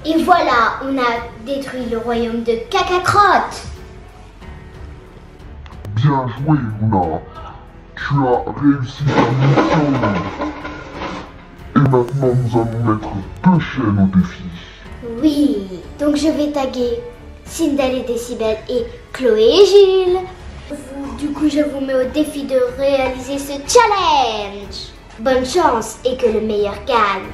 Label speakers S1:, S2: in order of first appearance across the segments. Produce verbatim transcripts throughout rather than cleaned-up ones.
S1: Et voilà, on a détruit le royaume de Caca-Crotte.
S2: Bien joué, Luna. Tu as réussi ta mission. Et maintenant, nous allons mettre deux chaînes au défi.
S1: Oui, donc je vais taguer Sindel et Décibel et Chloé et Gilles. Vous, du coup, je vous mets au défi de réaliser ce challenge. Bonne chance et que le meilleur gagne.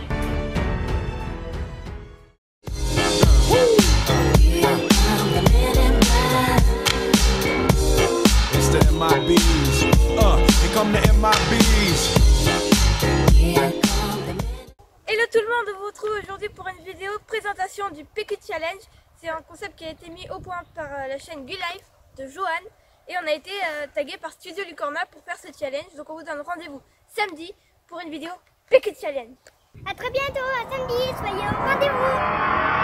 S3: Hello tout le monde, on vous retrouve aujourd'hui pour une vidéo présentation du P Q Challenge. C'est un concept qui a été mis au point par euh, la chaîne Gulife de Johan. Et on a été euh, tagué par Studio Lucorna pour faire ce challenge. Donc on vous donne rendez-vous samedi pour une vidéo P Q Challenge.
S1: A très bientôt, à samedi, soyez au rendez-vous.